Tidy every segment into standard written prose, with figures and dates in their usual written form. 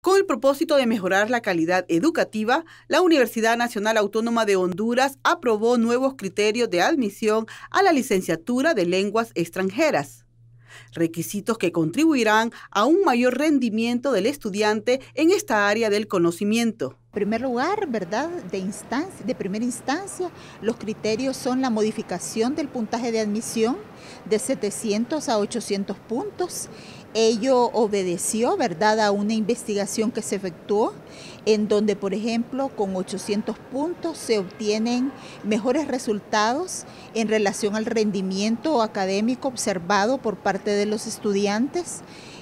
Con el propósito de mejorar la calidad educativa, la Universidad Nacional Autónoma de Honduras aprobó nuevos criterios de admisión a la licenciatura de lenguas extranjeras, requisitos que contribuirán a un mayor rendimiento del estudiante en esta área del conocimiento. En primer lugar, ¿verdad? De primera instancia, los criterios son la modificación del puntaje de admisión de 700 a 800 puntos. Ello obedeció, ¿verdad?, a una investigación que se efectuó en donde, por ejemplo, con 800 puntos se obtienen mejores resultados en relación al rendimiento académico observado por parte de los estudiantes,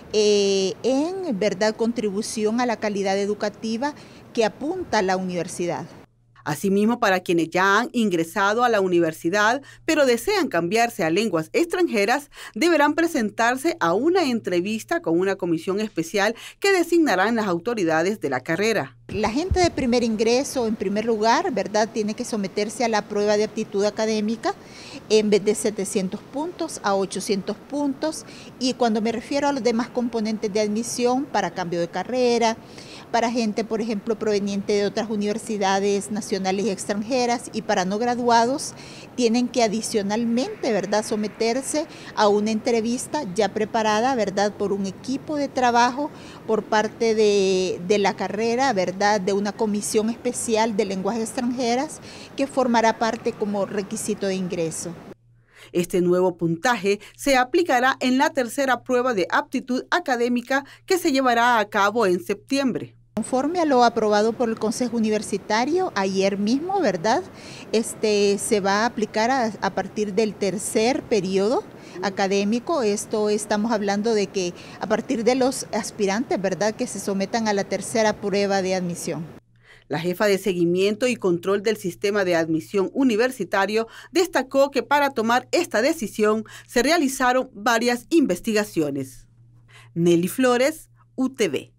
en verdad contribución a la calidad educativa que apunta la universidad. Asimismo, para quienes ya han ingresado a la universidad, pero desean cambiarse a lenguas extranjeras, deberán presentarse a una entrevista con una comisión especial que designarán las autoridades de la carrera. La gente de primer ingreso, en primer lugar, ¿verdad?, tiene que someterse a la prueba de aptitud académica en vez de 700 puntos a 800 puntos. Y cuando me refiero a los demás componentes de admisión para cambio de carrera, para gente, por ejemplo, proveniente de otras universidades nacionales y extranjeras, y para no graduados, tienen que adicionalmente, ¿verdad?, someterse a una entrevista ya preparada, ¿verdad?, por un equipo de trabajo por parte de la carrera, ¿verdad?, de una comisión especial de lenguas extranjeras que formará parte como requisito de ingreso. Este nuevo puntaje se aplicará en la tercera prueba de aptitud académica que se llevará a cabo en septiembre. Conforme a lo aprobado por el Consejo Universitario ayer mismo, ¿verdad?, se va a aplicar a partir del tercer periodo académico. Esto estamos hablando de que a partir de los aspirantes, ¿verdad?, que se sometan a la tercera prueba de admisión. La jefa de seguimiento y control del sistema de admisión universitario destacó que para tomar esta decisión se realizaron varias investigaciones. Nelly Flores, UTV.